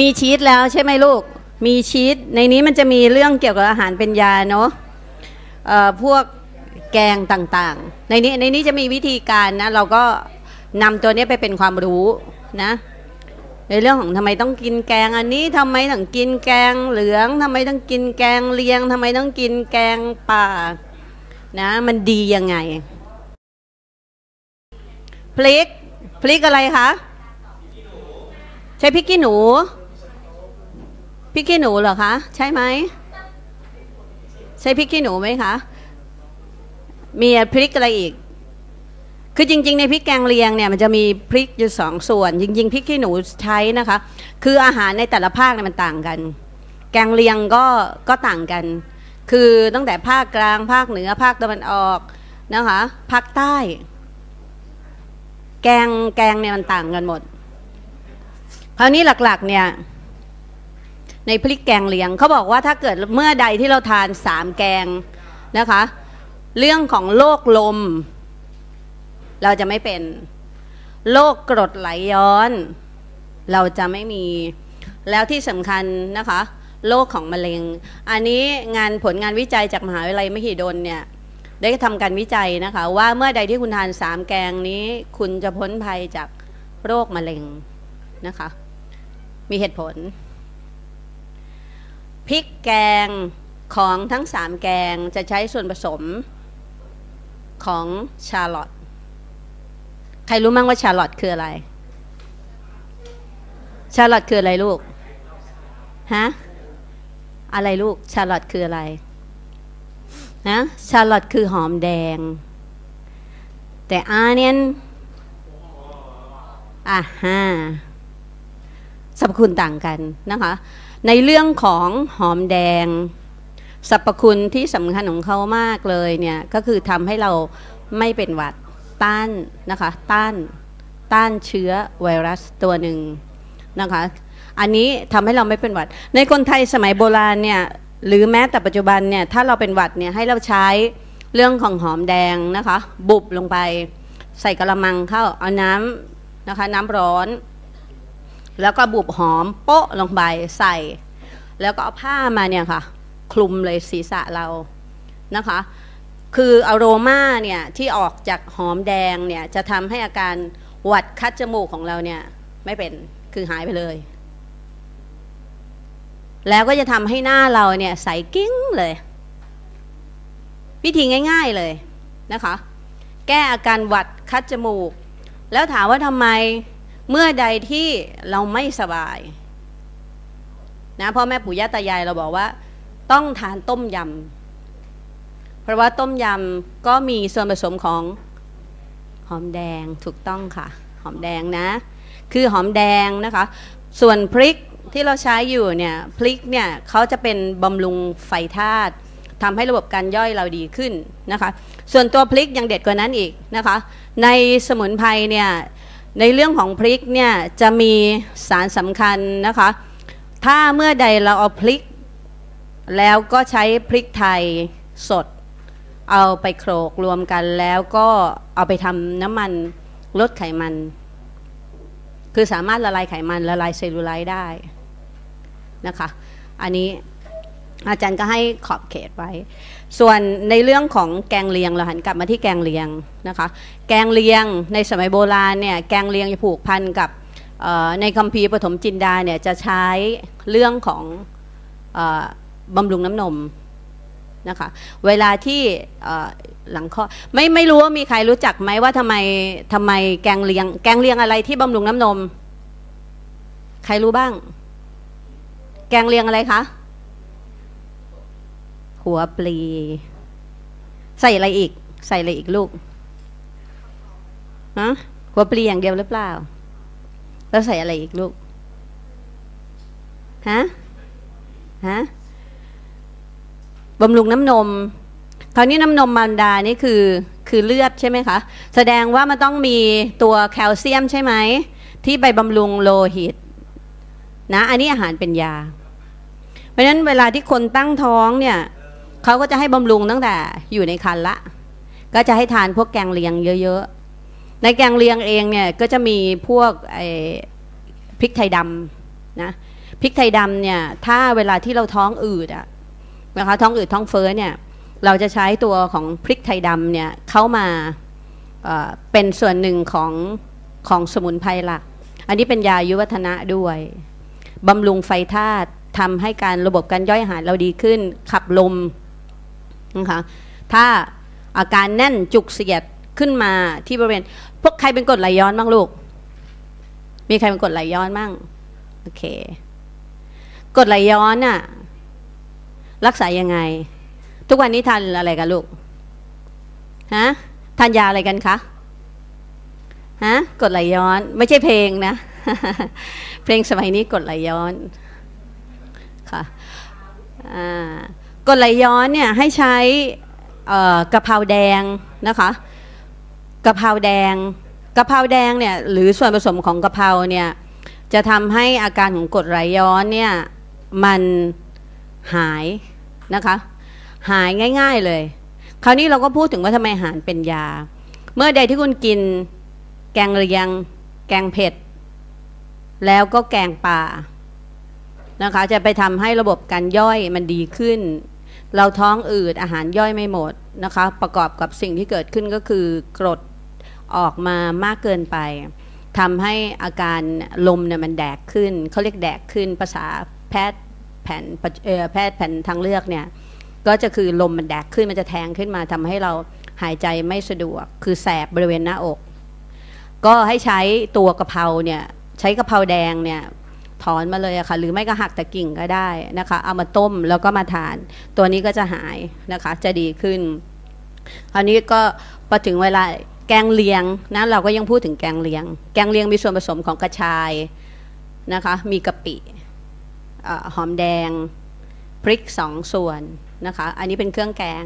ชีทแล้วใช่ไหมลูกมีชีทในนี้มันจะมีเรื่องเกี่ยวกับอาหารเป็นยาเนาะพวกแกงต่างๆในนี้จะมีวิธีการนะเราก็นำตัวนี้ไปเป็นความรู้นะในเรื่องของทำไมต้องกินแกงอันนี้ทำไมต้องกินแกงเหลืองทำไมต้องกินแกงเลียงทำไมต้องกินแกงป่านะมันดียังไงพริกอะไรคะใช่พริกขี้หนูพริกขี้หนูเหรอคะใช่ไหมใช่พริกขี้หนูไหมคะมีพริกอะไรอีกคือจริงๆในพริกแกงเลียงเนี่ยมันจะมีพริกอยู่2 ส่วนจริงๆพริกขี้หนูใช้นะคะคืออาหารในแต่ละภาคเนี่ยมันต่างกันแกงเลียงก็ต่างกันคือตั้งแต่ภาคกลางภาคเหนือภาคตะวันออกนะคะภาคใต้แกงเนี่ยมันต่างกันหมดคราวนี้หลักๆเนี่ยในพริกแกงเลียงเขาบอกว่าถ้าเกิดเมื่อใดที่เราทาน3 แกงนะคะเรื่องของโรคลมเราจะไม่เป็นโรคกรดไหลย้อนเราจะไม่มีแล้วที่สำคัญนะคะโรคของมะเร็งอันนี้ผลงานวิจัยจากมหาวิทยาลัยมหิดลเนี่ยได้ทำการวิจัยนะคะว่าเมื่อใดที่คุณทาน3 แกงนี้คุณจะพ้นภัยจากโรคมะเร็งนะคะมีเหตุผลพริกแกงของทั้ง3 แกงจะใช้ส่วนผสมของชาร์ลอตใครรู้มั้งว่าชาร์ลอตคืออะไรชาร์ลอตคืออะไรลูกฮะอะไรลูกชาร์ลอตคืออะไรนะชาร์ลอตคือหอมแดงแต่เนี่ยสรรพคุณต่างกันนะคะในเรื่องของหอมแดงสรรพคุณที่สำคัญของเขามากเลยเนี่ยก็คือทำให้เราไม่เป็นหวัดต้านนะคะต้านเชื้อไวรัสตัวหนึ่งนะคะอันนี้ทำให้เราไม่เป็นหวัดในคนไทยสมัยโบราณเนี่ยหรือแม้แต่ปัจจุบันเนี่ยถ้าเราเป็นหวัดเนี่ยให้เราใช้เรื่องของหอมแดงนะคะบุบลงไปใส่กระมังเข้าเอาน้ำนะคะน้ำร้อนแล้วก็บุบหอมโป๊ะลงไปใส่แล้วก็เอาผ้ามาเนี่ยค่ะคลุมเลยศีรษะเรานะคะคืออโรมาเนี่ยที่ออกจากหอมแดงเนี่ยจะทำให้อาการหวัดคัดจมูกของเราเนี่ยไม่เป็นคือหายไปเลยแล้วก็จะทำให้หน้าเราเนี่ยใสกิ้งเลยวิธีง่ายๆเลยนะคะแก้อาการหวัดคัดจมูกแล้วถามว่าทำไมเมื่อใดที่เราไม่สบายนะพ่อแม่ปู่ย่าตายายเราบอกว่าต้องทานต้มยำเพราะว่าต้มยำก็มีส่วนผสมของหอมแดงถูกต้องค่ะหอมแดงนะคือหอมแดงนะคะส่วนพริกที่เราใช้อยู่เนี่ยพริกเนี่ยเขาจะเป็นบำรุงไฟธาตุทำให้ระบบการย่อยเราดีขึ้นนะคะส่วนตัวพริกยังเด็ดกว่านั้นอีกนะคะในสมุนไพรเนี่ยในเรื่องของพริกเนี่ยจะมีสารสำคัญนะคะถ้าเมื่อใดเราเอาพริกแล้วก็ใช้พริกไทยสดเอาไปโขลกรวมกันแล้วก็เอาไปทำน้ำมันลดไขมันคือสามารถละลายไขมันละลายเซลลูไลท์ได้นะคะอันนี้อาจารย์ก็ให้ขอบเขตไว้ส่วนในเรื่องของแกงเลียงเราหันกลับมาที่แกงเลียงนะคะแกงเลียงในสมัยโบราณเนี่ยแกงเลียงจะผูกพันกับในคัมภีร์ปฐมจินดาเนี่ยจะใช้เรื่องของบำรุงน้ำนมนะคะเวลาที่หลังข้อไม่รู้ว่ามีใครรู้จักไหมว่าทำไมแกงเลียงอะไรที่บำรุงน้ำนมใครรู้บ้างแกงเลียงอะไรคะหัวปลีใส่อะไรอีกลูกฮะหัวปลีอย่างเดียวหรือเปล่าแล้วใส่อะไรอีกลูกฮะบำรุงน้ำนมคราวนี้น้ำนมมารดานี่คือเลือดใช่ไหมคะแสดงว่ามันต้องมีตัวแคลเซียมใช่ไหมที่ไปบำรุงโลหิตนะอันนี้อาหารเป็นยาเพราะฉะนั้นเวลาที่คนตั้งท้องเนี่ยเขาก็จะให้บำรุงตั้งแต่อยู่ในครรภ์ละก็จะให้ทานพวกแกงเลียงเยอะๆในแกงเลียงเองเนี่ยก็จะมีพวกพริกไทยดำนะพริกไทยดำเนี่ยถ้าเวลาที่เราท้องอืดอะนะคะท้องอืดท้องเฟ้อเนี่ยเราจะใช้ตัวของพริกไทยดำเนี่ยเข้ามาเป็นส่วนหนึ่งของสมุนไพรหลักอันนี้เป็นยาอายุวัฒนะด้วยบำรุงไฟธาตุทำให้การระบบการย่อยอาหารเราดีขึ้นขับลมนะคะถ้าอาการแน่นจุกเสียดขึ้นมาที่บริเวณพวกใครเป็นกรดไหลย้อนบ้างลูกมีใครเป็นกรดไหลย้อนบ้างโอเคกรดไหลย้อนน่ะรักษายังไงทุกวันนี้ทานอะไรกันลูกฮะทานยาอะไรกันคะฮะกรดไหลย้อนไม่ใช่เพลงนะ เพลงสมัยนี้กรดไหลย้อนค่ะกรดไหลย้อนเนี่ยให้ใช้กะเพราแดงนะคะกะเพราแดงเนี่ยหรือส่วนผสมของกะเพราเนี่ยจะทำให้อาการของกรดไหลย้อนเนี่ยมันหายนะคะหายง่ายๆเลยคราวนี้เราก็พูดถึงว่าทำไมอาหารเป็นยาเมื่อใดที่คุณกินแกงเลียงแกงเผ็ดแล้วก็แกงป่านะคะจะไปทำให้ระบบการย่อยมันดีขึ้นเราท้องอืดอาหารย่อยไม่หมดนะคะประกอบกับสิ่งที่เกิดขึ้นก็คือกรดออกมามากเกินไปทำให้อาการลมเนี่ยมันแดกขึ้นเขาเรียกแดกขึ้นภาษาแพทย์แผนทางเลือกเนี่ยก็จะคือลมมันแดกขึ้นมันจะแทงขึ้นมาทำให้เราหายใจไม่สะดวกคือแสบบริเวณหน้าอกก็ให้ใช้ตัวกะเพราเนี่ยใช้กะเพราแดงเนี่ยถอนมาเลยอะค่ะหรือไม่ก็หักแต่กิ่งก็ได้นะคะเอามาต้มแล้วก็มาทานตัวนี้ก็จะหายนะคะจะดีขึ้นคราวนี้ก็พอถึงเวลาแกงเลียงนะเราก็ยังพูดถึงแกงเลียงมีส่วนผสมของกระชายนะคะมีกะปิหอมแดงพริก2 ส่วนนะคะอันนี้เป็นเครื่องแกง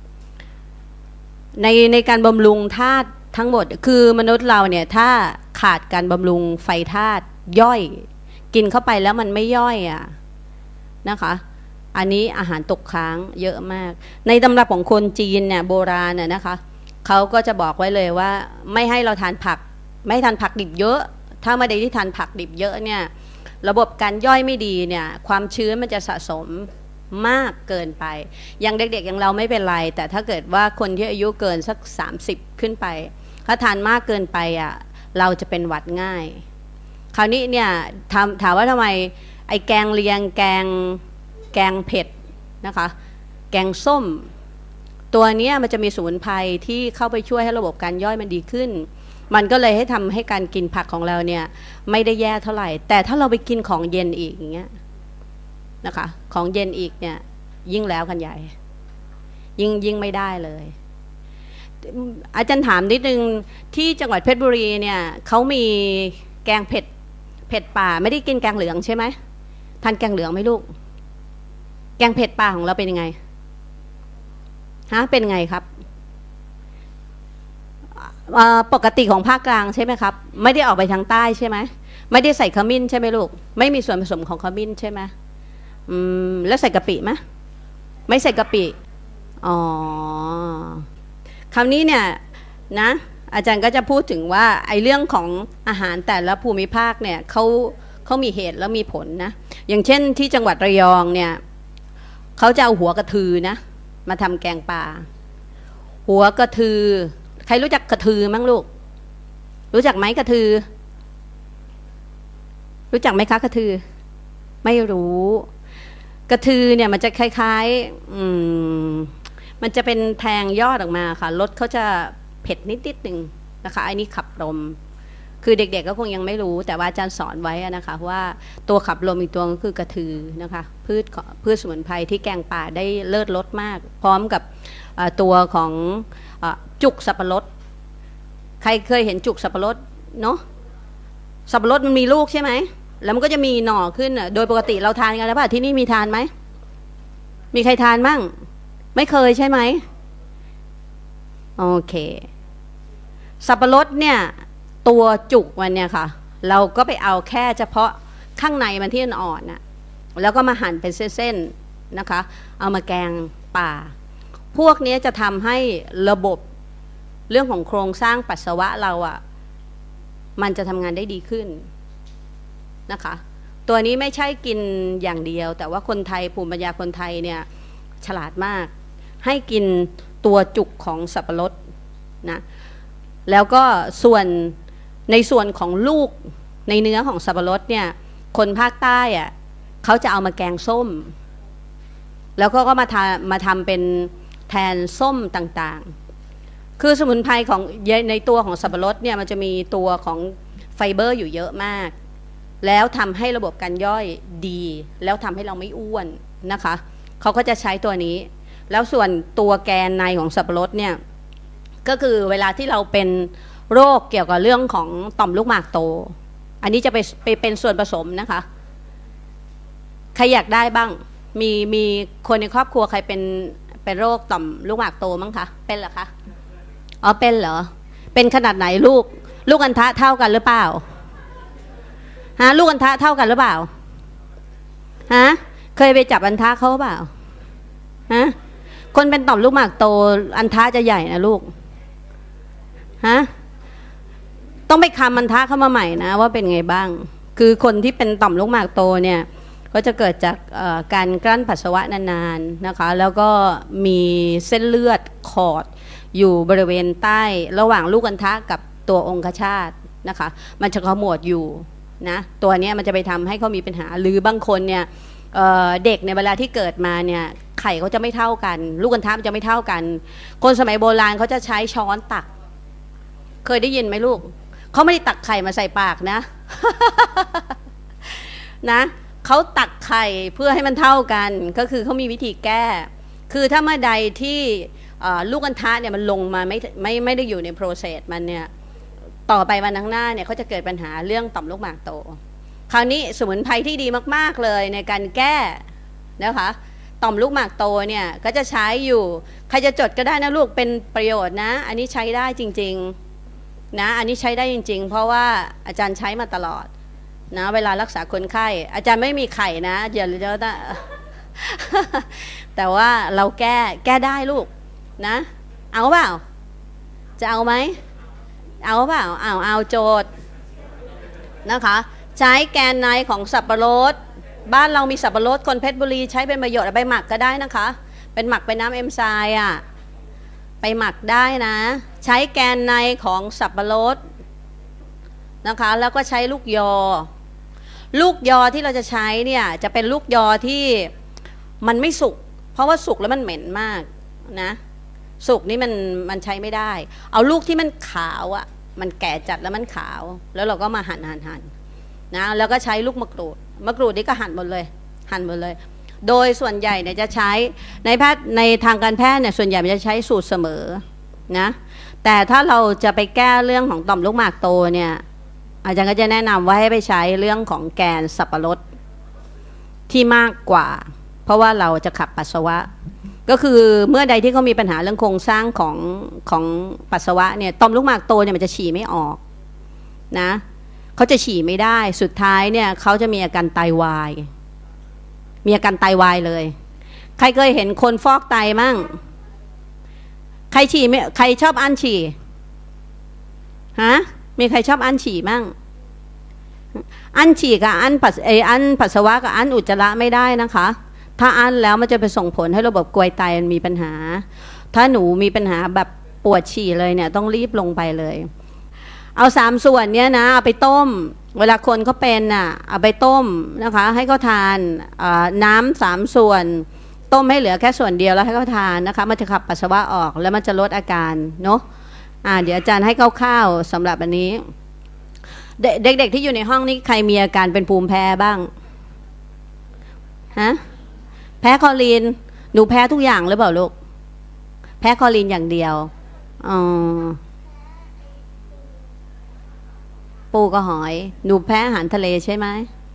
ในการบำรุงธาตุทั้งหมดคือมนุษย์เราเนี่ยถ้าขาดการบำรุงไฟธาตุย่อยกินเข้าไปแล้วมันไม่ย่อยอ่ะนะคะอันนี้อาหารตกค้างเยอะมากในตำรับของคนจีนเนี่ยโบราณน่ะนะคะเขาก็จะบอกไว้เลยว่าไม่ให้เราทานผักไม่ทานผักดิบเยอะถ้าเมื่อใดที่ทานผักดิบเยอะเนี่ยระบบการย่อยไม่ดีเนี่ยความชื้นมันจะสะสมมากเกินไปอย่างเด็กๆอย่างเราไม่เป็นไรแต่ถ้าเกิดว่าคนที่อายุเกินสัก30ขึ้นไปถ้าทานมากเกินไปอ่ะเราจะเป็นหวัดง่ายคราวนี้เนี่ยถามว่าทำไมไอ้แกงเลียงแกงเผ็ดนะคะแกงส้มตัวนี้มันจะมีสมุนไพรที่เข้าไปช่วยให้ระบบการย่อยมันดีขึ้นมันก็เลยให้ทำให้การกินผักของเราเนี่ยไม่ได้แย่เท่าไหร่แต่ถ้าเราไปกินของเย็นอีกอย่างเงี้ยนะคะของเย็นอีกเนี่ยยิ่งแล้วกันใหญ่ยิ่งไม่ได้เลยอาจารย์ถามนิดนึงที่จังหวัดเพชรบุรีเนี่ยเขามีแกงเผ็ดป่าไม่ได้กินแกงเหลืองใช่ไหมทานแกงเหลืองไหมลูกแกงเผ็ดป่าของเราเป็นยังไงฮะเป็นไงครับปกติของภาคกลางใช่ไหมครับไม่ได้ออกไปทางใต้ใช่ไหมไม่ได้ใส่ขมิ้นใช่ไหมลูกไม่มีส่วนผสมของขมิ้นใช่ไหมแล้วใส่กะปิไหมไม่ใส่กะปิอ๋อคราวนี้เนี่ยนะอาจารย์ก็จะพูดถึงว่าไอ้เรื่องของอาหารแต่ละภูมิภาคเนี่ยเขามีเหตุแล้วมีผลนะอย่างเช่นที่จังหวัดระยองเนี่ยเขาจะเอาหัวกระทือนะมาทำแกงป่าหัวกระทือใครรู้จักกระทือมั้งลูกรู้จักไหมกระทือรู้จักไหมคะกระทือไม่รู้กระทือเนี่ยมันจะคล้ายๆมันจะเป็นแทงยอดออกมาค่ะรสเขาจะเผ็ดนิดหนึ่งนะคะอันนี้ขับลมคือเด็กๆก็คงยังไม่รู้แต่ว่าอาจารย์สอนไว้นะคะว่าตัวขับลมอีกตัวก็คือกระทือนะคะพืชสมุนไพรที่แกงป่าได้เลิศรสมากพร้อมกับตัวของจุกสับปะรดใครเคยเห็นจุกสับปะรดเนาะสับปะรดมันมีลูกใช่ไหมแล้วมันก็จะมีหน่อขึ้นโดยปกติเราทานกันแล้วป่ะที่นี่มีทานไหมมีใครทานมั่งไม่เคยใช่ไหมโอเคสับปะรดเนี่ยตัวจุกมันเนี่ยค่ะเราก็ไปเอาแค่เฉพาะข้างในมันที่อ่อนๆน่ะแล้วก็มาหั่นเป็นเส้นๆนะคะเอามาแกงป่าพวกนี้จะทำให้ระบบเรื่องของโครงสร้างปัสสาวะเราอ่ะมันจะทำงานได้ดีขึ้นนะคะตัวนี้ไม่ใช่กินอย่างเดียวแต่ว่าคนไทยภูมิปัญญาคนไทยเนี่ยฉลาดมากให้กินตัวจุกของสับปะรดนะแล้วก็ในส่วนของลูกในเนื้อของสับปะรดเนี่ยคนภาคใต้อะเขาจะเอามาแกงส้มแล้วก็มาทำเป็นแทนส้มต่างๆคือสมุนไพรของในตัวของสับปะรดเนี่ยมันจะมีตัวของไฟเบอร์อยู่เยอะมากแล้วทำให้ระบบการย่อยดีแล้วทำให้เราไม่อ้วนนะคะเขาก็จะใช้ตัวนี้แล้วส่วนตัวแกนในของสับปะรดเนี่ยก็คือเวลาที่เราเป็นโรคเกี่ยวกับเรื่องของต่อมลูกหมากโตอันนี้จะไปเป็นส่วนผสมนะคะใครอยากได้บ้างมีคนในครอบครัวใครเป็นโรคต่อมลูกหมากโตมั้งคะเป็นเหรอคะอ๋อเป็นเหรอเป็นขนาดไหนลูกอัณฑะเท่ากันหรือเปล่าฮะลูกอัณฑะเท่ากันหรือเปล่าฮะเคยไปจับอัณฑะเขาเปล่าฮะคนเป็นต่อมลูกหมากโตอัณฑะจะใหญ่นะลูกฮะต้องไปคำอัณฑะเข้ามาใหม่นะว่าเป็นไงบ้างคือคนที่เป็นต่อมลูกหมากโตเนี่ยก็จะเกิดจากการกลั้นปัสสาวะนานๆนะคะแล้วก็มีเส้นเลือดขอดอยู่บริเวณใต้ระหว่างลูกอัณฑะกับตัวองคชาตนะคะมันจะขมวดอยู่นะตัวนี้มันจะไปทำให้เขามีปัญหาหรือบางคนเนี่ยเด็กในเวลาที่เกิดมาเนี่ยไข่เขาจะไม่เท่ากันลูกอัณฑะมันจะไม่เท่ากันคนสมัยโบราณเขาจะใช้ช้อนตักเคยได้ยินไหมลูกเขาไม่ได้ตักไข่มาใส่ปากนะ นะเขาตักไข่เพื่อให้มันเท่ากันก็คือเขามีวิธีแก้คือถ้าเมื่อใดที่ลูกอัณฑะเนี่ยมันลงมาไม่ได้อยู่ในโปรเซสมันเนี่ยต่อไปวันข้างหน้าเนี่ยเขาจะเกิดปัญหาเรื่องต่อมลูกหมากโตคราวนี้สมุนไพรที่ดีมากๆเลยในการแก้นะคะต่อมลูกหมากโตเนี่ยก็จะใช้อยู่ใครจะจดก็ได้นะลูกเป็นประโยชน์นะอันนี้ใช้ได้จริงๆนะอันนี้ใช้ได้จริงๆเพราะว่าอาจารย์ใช้มาตลอดนะเวลารักษาคนไข้อาจารย์ไม่มีไข่นะอย่าแต่ว่าเราแก้ได้ลูกนะเอาเปล่าจะเอาไหมเอาเปล่าเอาโจทย์นะคะใช้แกนในของสับปะรดบ้านเรามีสับปะรดคนเพชรบุรีใช้เป็นประโยชน์ไปหมักก็ได้นะคะเป็นหมักเป็นน้ำเอนไซม์อ่ะไปหมักได้นะใช้แกนในของสับปะรดนะคะแล้วก็ใช้ลูกยอที่เราจะใช้เนี่ยจะเป็นลูกยอที่มันไม่สุกเพราะว่าสุกแล้วมันเหม็นมากนะสุกนี่มันใช้ไม่ได้เอาลูกที่มันขาวอ่ะมันแก่จัดแล้วมันขาวแล้วเราก็มาหั่นนะแล้วก็ใช้ลูกมะกรูดนี่ก็หั่นหมดเลยโดยส่วนใหญ่เนี่ยจะใช้ในทางการแพทย์เนี่ยส่วนใหญ่มันจะใช้สูตรเสมอนะแต่ถ้าเราจะไปแก้เรื่องของต่อมลูกหมากโตเนี่ยอาจารย์ก็จะแนะนำว่าให้ไปใช้เรื่องของแกนสับปะรดที่มากกว่าเพราะว่าเราจะขับปัสสาวะก็คือเมื่อใดที่เขามีปัญหาเรื่องโครงสร้างของปัสสาวะเนี่ยต่อมลูกหมากโตเนี่ยมันจะฉี่ไม่ออกนะเขาจะฉี่ไม่ได้สุดท้ายเนี่ยเขาจะมีอาการไตวายเลยใครเคยเห็นคนฟอกไตมั่งใครฉี่ไม่ใครชอบอั้นฉี่ฮะมีใครชอบอั้นฉี่มั่งอั้นฉี่กับอั้นปัสสาวะกับอั้นอุจจาระไม่ได้นะคะถ้าอั้นแล้วมันจะไปส่งผลให้ระบบกรวยไตมันมีปัญหาถ้าหนูมีปัญหาแบบปวดฉี่เลยเนี่ยต้องรีบลงไปเลยเอา3ส่วนเนี้ยนะเอาไปต้มเวลาคนเขาเป็นน่ะเอาไปต้มนะคะให้เขาทานน้ำ3ส่วนต้มให้เหลือแค่ส่วนเดียวแล้วให้เขาทานนะคะมันจะขับปัสสาวะออกแล้วมันจะลดอาการเนาะเดี๋ยวอาจารย์ให้คร่าวๆสำหรับอันนี้เด็กๆที่อยู่ในห้องนี้ใครมีอาการเป็นภูมิแพ้บ้างฮะแพ้คอลีนหนูแพ้ทุกอย่างหรือเปล่าลูกแพ้คอลีนอย่างเดียวปูกับหอยหนูแพ้อาหารทะเลใช่ไหม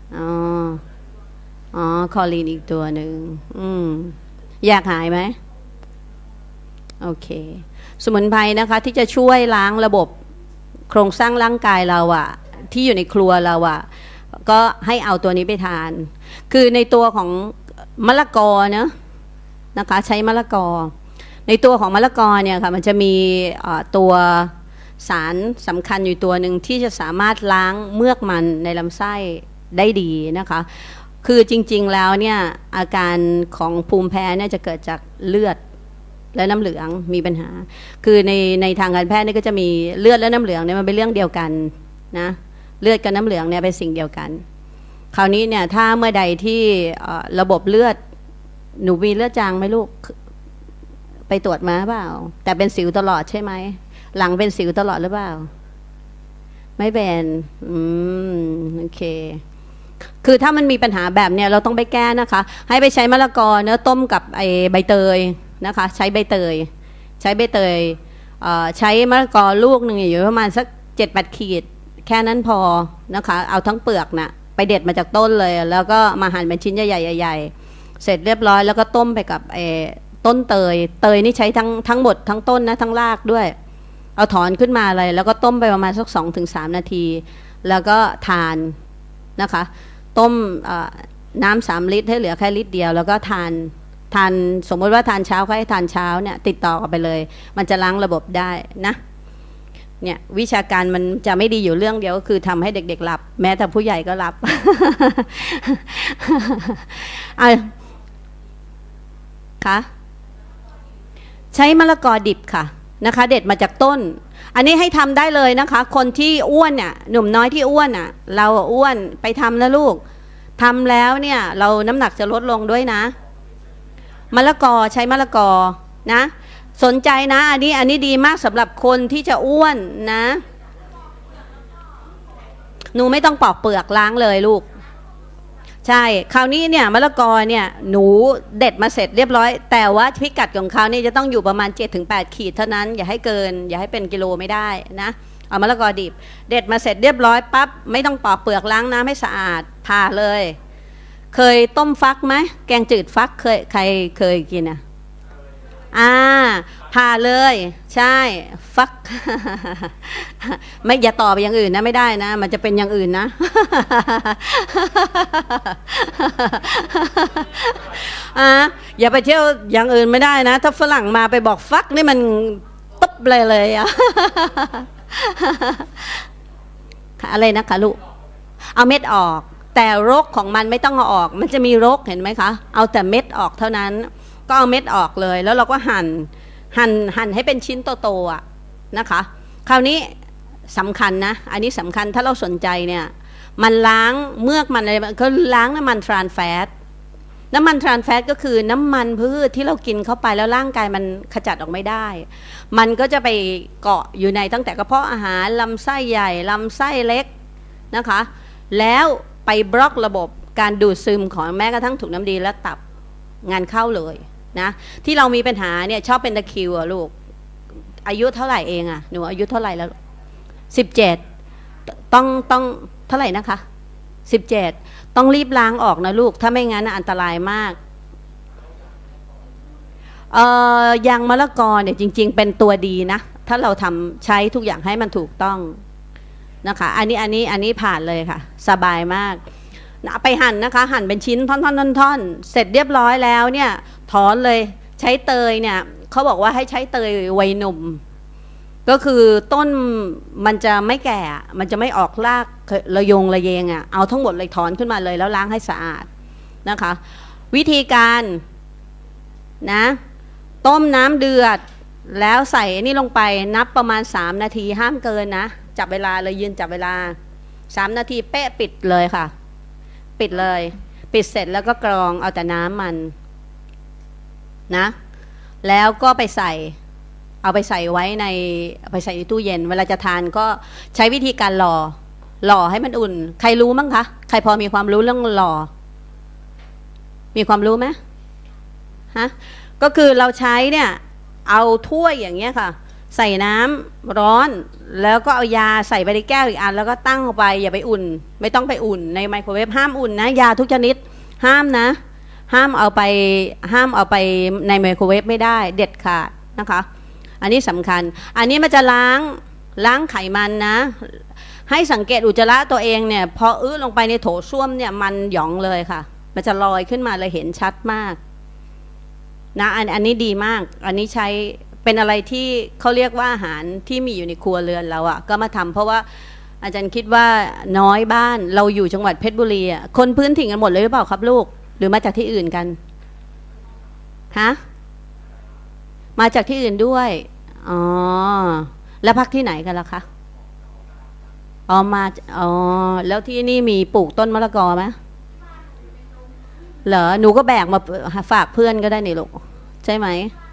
คอลีนอีกตัวหนึ่งอยากหายไหมโอเคสมุนไพรนะคะที่จะช่วยล้างระบบโครงสร้างร่างกายเราอะที่อยู่ในครัวเราอะก็ให้เอาตัวนี้ไปทานคือในตัวของมะละกอนะคะใช้มะละกอในตัวของมะละกอเนี่ยค่ะมันจะมีตัวสารสำคัญอยู่ตัวหนึ่งที่จะสามารถล้างเมือกมันในลำไส้ได้ดีนะคะคือจริงๆแล้วเนี่ยอาการของภูมิแพ้เนี่ยจะเกิดจากเลือดและน้ำเหลืองมีปัญหาคือในทางการแพทย์นี่ก็จะมีเลือดและน้ำเหลืองเนี่ยมันเป็นเรื่องเดียวกันนะเลือดกับน้ำเหลืองเนี่ยเป็นสิ่งเดียวกันคราวนี้เนี่ยถ้าเมื่อใดที่ระบบเลือดหนูมีเลือดจางไหมลูกไปตรวจมาเปล่าแต่เป็นสิวตลอดใช่ไหมหลังเป็นสิวตลอดหรือเปล่าไม่เป็นโอเคคือถ้ามันมีปัญหาแบบเนี้ยเราต้องไปแก้นะคะให้ไปใช้มะละกอเนื้อต้มกับไอใบเตยนะคะใช้ใบเตยใช้มะละกอลูกหนึ่งอยู่ประมาณสัก7-8 ขีดแค่นั้นพอนะคะเอาทั้งเปลือกน่ะไปเด็ดมาจากต้นเลยแล้วก็มาหั่นเป็นชิ้นใหญ่ๆเสร็จเรียบร้อยแล้วก็ต้มไปกับต้นเตยนี่ใช้ทั้งหมดทั้งต้นนะทั้งรากด้วยเอาถอนขึ้นมาเลยแล้วก็ต้มไปประมาณสัก2-3 นาทีแล้วก็ทานนะคะต้มน้ำ3 ลิตรให้เหลือแค่ลิตรเดียวแล้วก็ทานสมมติว่าทานเช้าก็ให้ทานเช้าเนี่ยติดต่อกันไปเลยมันจะล้างระบบได้นะเนี่ยวิชาการมันจะไม่ดีอยู่เรื่องเดียวก็คือทำให้เด็กๆหลับแม้แต่ผู้ใหญ่ก็หลับ ค่ะใช้มะละกอดิบค่ะนะคะเด็ดมาจากต้นอันนี้ให้ทำได้เลยนะคะคนที่อ้วนเนี่ยหนุ่มน้อยที่อ้วนอ่ะเราอ้วนไปทำนะลูกทำแล้วเนี่ยเราน้ำหนักจะลดลงด้วยนะมะละกอใช้มะละกอนะสนใจนะอันนี้ดีมากสำหรับคนที่จะอ้วนนะหนูไม่ต้องปอกเปลือกล้างเลยลูกใช่คราวนี้เนี่ยมะละกอเนี่ยหนูเด็ดมาเสร็จเรียบร้อยแต่ว่าพิกัดของเขานี่จะต้องอยู่ประมาณ7-8 ขีดเท่านั้นอย่าให้เกินอย่าให้เป็นกิโลไม่ได้นะเอามะละกอดิบเด็ดมาเสร็จเรียบร้อยปั๊บไม่ต้องปอกเปลือกล้างน้ำให้สะอาดผ่าเลยเคยต้มฟักไหมแกงจืดฟักใครเคยกินผ่าเลยใช่ฟัก ไม่อย่าต่อไปอย่างอื่นนะไม่ได้นะมันจะเป็นอย่างอื่นนะ อย่าไปเที่ยวอย่างอื่นไม่ได้นะถ้าฝรั่งมาไปบอกฟักนี่มันตุ๊บเลยอะ อะไรนะคะลูกเอาเม็ดออกแต่รกของมันไม่ต้องเอาออกมันจะมีรกเห็นไหมคะเอาแต่เม็ดออกเท่านั้นก็เอาเม็ดออกเลยแล้วเราก็หั่นให้เป็นชิ้นโตๆนะคะคราวนี้สำคัญนะอันนี้สำคัญถ้าเราสนใจเนี่ยมันล้างเมือกมันอะไรก็ล้างน้ำมันทรานแฟตก็คือน้ำมันพืชที่เรากินเข้าไปแล้วร่างกายมันขจัดออกไม่ได้มันก็จะไปเกาะอยู่ในตั้งแต่กระเพาะอาหารลำไส้ใหญ่ลำไส้เล็กนะคะแล้วไปบล็อกระบบการดูดซึมของแม้กระทั่งถุงน้ำดีและตับงานเข้าเลยนะที่เรามีปัญหาเนี่ยชอบเป็นตะคริวลูกอายุเท่าไหร่เองหนูอายุเท่าไหร่แล้ว17ต้องเท่าไหร่นะคะ17ต้องรีบล้างออกนะลูกถ้าไม่งั้นอันตรายมากยางมะละกอเนี่ยจริงๆเป็นตัวดีนะถ้าเราทำใช้ทุกอย่างให้มันถูกต้องนะคะอันนี้ผ่านเลยค่ะสบายมากไปหั่นนะคะหั่นเป็นชิ้นท่อนเสร็จเรียบร้อยแล้วเนี่ยถอนเลยใช้เตยเนี่ยเขาบอกว่าให้ใช้เตยวัยหนุ่มก็คือต้นมันจะไม่แก่มันจะไม่ออกรากระเยงเอาทั้งหมดเลยถอนขึ้นมาเลยแล้วล้างให้สะอาดนะคะวิธีการนะต้มน้ำเดือดแล้วใส่นี่ลงไปนับประมาณ3 นาทีห้ามเกินนะจับเวลาเลยยืนจับเวลา3 นาทีเป๊ะปิดเลยค่ะปิดเลยปิดเสร็จแล้วก็กรองเอาแต่น้ำมันนะแล้วก็เอาไปใส่ไว้ไปใส่ในตู้เย็นเวลาจะทานก็ใช้วิธีการหล่อให้มันอุ่นใครรู้มั้งคะใครพอมีความรู้เรื่องหล่อมีความรู้ไหมฮะก็คือเราใช้เนี่ยเอาถ้วยอย่างเงี้ยค่ะใส่น้ำร้อนแล้วก็เอายาใส่ไปในแก้วอีกอันแล้วก็ตั้งเข้าไปอย่าไปอุ่นไม่ต้องไปอุ่นในไมโครเวฟห้ามอุ่นนะยาทุกชนิดห้ามนะห้ามเอาไปในไมโครเวฟไม่ได้เด็ดขาดนะคะอันนี้สำคัญอันนี้มันจะล้างไขมันนะให้สังเกตอุจจาระตัวเองเนี่ยพอลงไปในโถส้วมเนี่ยมันหยองเลยค่ะมันจะลอยขึ้นมาเลยเห็นชัดมากนะอันนี้ดีมากอันนี้ใช้เป็นอะไรที่เขาเรียกว่าอาหารที่มีอยู่ในครัวเรือนเราก็มาทำเพราะว่าอาจารย์คิดว่าน้อยบ้านเราอยู่จังหวัดเพชรบุรีอ่ะคนพื้นถิ่นกันหมดเลยหรือเปล่าครับลูกหรือมาจากที่อื่นกันฮะมาจากที่อื่นด้วยอ๋อแล้วพักที่ไหนกันล่ะคะอ๋อมาอ๋อแล้วที่นี่มีปลูกต้นมะละกอไหมเหรอหนูก็แบกมาฝากเพื่อนก็ได้นี่ลูกใช่ไหม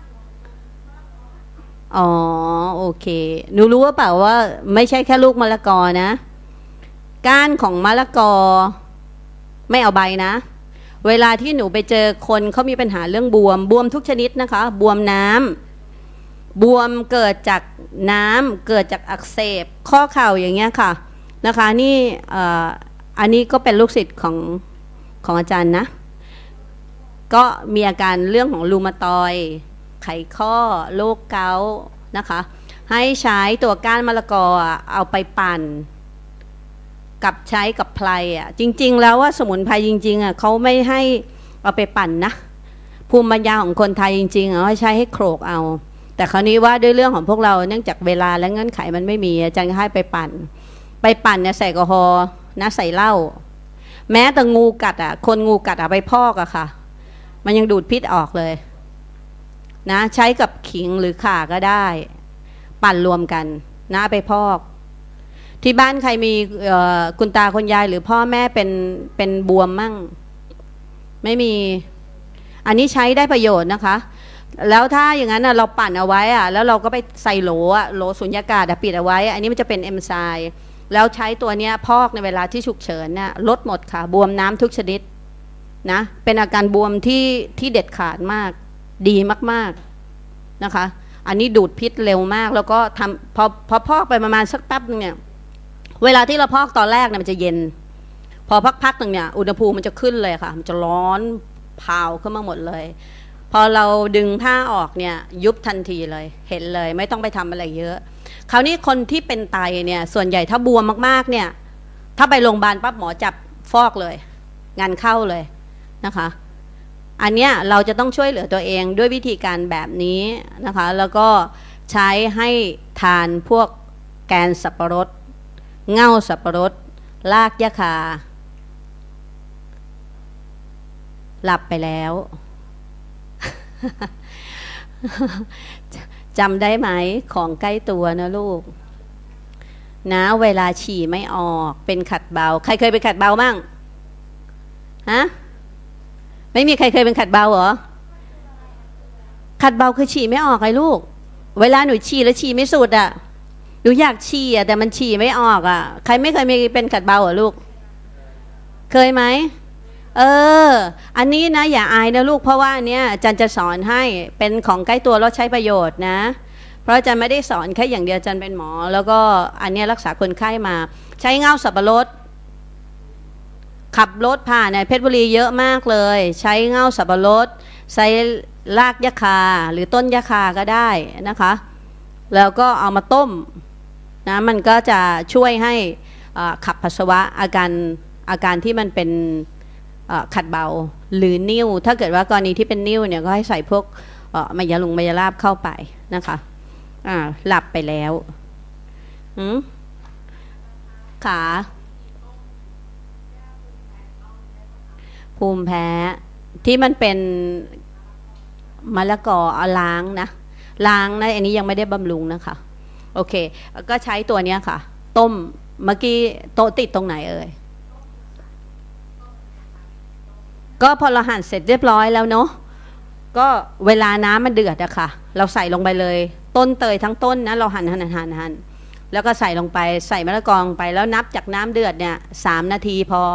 อ๋อโอเคหนูรู้ว่าเปล่าว่าไม่ใช่แค่ลูกมะละกอนะก้านของมะละกอไม่เอาใบนะเวลาที่หนูไปเจอคนเขามีปัญหาเรื่องบวมทุกชนิดนะคะบวมน้ำบวมเกิดจากน้ำเกิดจากอักเสบข้อเข่าอย่างเงี้ยค่ะนะคะนี่อันนี้ก็เป็นลูกศิษย์ของอาจารย์นะก็มีอาการเรื่องของรูมาตอยด์ไขข้อโรคเกาต์นะคะให้ใช้ตัวก้านมะละกอเอาไปปั่นกับใช้กับไพรอ่ะจริงๆแล้วว่าสมุนไพรจริงๆอ่ะเขาไม่ให้เอาไปปั่นนะภูมิปัญญาของคนไทยจริงๆเอาใช้ให้โขลกเอาแต่คราวนี้ว่าด้วยเรื่องของพวกเราเนื่องจากเวลาและเงื่อนไขมันไม่มีอาจารย์ก็ให้ไปปั่นเนี่ยใส่แอลกอฮอล์นะใส่เหล้าแม้แต่งูกัดอ่ะคนงูกัดอ่ะไปพอกอะค่ะมันยังดูดพิษออกเลยนะใช้กับขิงหรือข่าก็ได้ปั่นรวมกันนะไปพอกที่บ้านใครมีคุณตาคุณยายหรือพ่อแม่เป็นบวมมั่งไม่มีอันนี้ใช้ได้ประโยชน์นะคะแล้วถ้าอย่างนั้นเราปั่นเอาไว้อะแล้วเราก็ไปใส่โหลสุญญากาศปิดเอาไว้อันนี้มันจะเป็นเอนไซม์แล้วใช้ตัวเนี้ยพอกในเวลาที่ฉุกเฉินเนี่ยลดหมดค่ะบวมน้ำทุกชนิดนะเป็นอาการบวมที่เด็ดขาดมากดีมากๆนะคะอันนี้ดูดพิษเร็วมากแล้วก็ทำพอพอกไปประมาณสักแป๊บนึงเนี่ยเวลาที่เราพอกตอนแรกเนี่ยมันจะเย็นพอพักๆนึงเนี่ยอุณหภูมิมันจะขึ้นเลยค่ะมันจะร้อนเผาขึ้นมาหมดเลยพอเราดึงผ้าออกเนี่ยยุบทันทีเลยเห็นเลยไม่ต้องไปทำอะไรเยอะคราวนี้คนที่เป็นไตเนี่ยส่วนใหญ่ถ้าบวมมากๆเนี่ยถ้าไปโรงพยาบาลปั๊บหมอจับฟอกเลยงานเข้าเลยนะคะอันเนี้ยเราจะต้องช่วยเหลือตัวเองด้วยวิธีการแบบนี้นะคะแล้วก็ใช้ให้ทานพวกแกนสับปะรดเง่าสับปะรดรากยะคาหลับไปแล้ว จำได้ไหมของใกล้ตัวนะลูกนะเวลาฉี่ไม่ออกเป็นขัดเบาใครเคยเป็นขัดเบามั่งฮะไม่มีใครเคยเป็นขัดเบาเหรอขัดเบาคือฉี่ไม่ออกไงลูกเวลาหนูฉี่แล้วฉี่ไม่สุดอ่ะหนูอยากฉี่อ่ะแต่มันฉี่ไม่ออกอ่ะใครไม่เคยมีเป็นขัดเบาเหรอลูกเคยไหมอันนี้นะอย่าอายนะลูกเพราะว่าอันเนี้ยอาจารย์จะสอนให้เป็นของใกล้ตัวแล้วใช้ประโยชน์นะเพราะอาจารย์ไม่ได้สอนแค่อย่างเดียวอาจารย์เป็นหมอแล้วก็อันเนี้ยรักษาคนไข้มาใช้เง่าสับปะรดขับรถผ่านในเพชรบุรีเยอะมากเลยใช้เง่าสับปะรดใช้รากยะคาหรือต้นยะคาก็ได้นะคะแล้วก็เอามาต้มนะมันก็จะช่วยให้ขับปัสสาวะอาการที่มันเป็นขัดเบาหรือนิ่วถ้าเกิดว่ากรณีที่เป็นนิ่วเนี่ยก็ให้ใส่พวกมายาลาบเข้าไปนะคะหลับไปแล้วขาภูมิแพ้ที่มันเป็นมะละกอเอาล้างนะอันนี้ยังไม่ได้บำรุงนะคะโอเคก็ใช้ตัวเนี้ยค่ะต้มเมื่อกี้โต๊ะติดตรงไหนเอ่ยก็พอเราหั่นเสร็จเรียบร้อยแล้วเนาะก็เวลาน้ำมันเดือดอะค่ะเราใส่ลงไปเลยต้นเตยทั้งต้นนะเราหั่นแล้วก็ใส่ลงไปใส่มะละกอลงไปแล้วนับจากน้ำเดือดเนี่ย3 นาทีพอ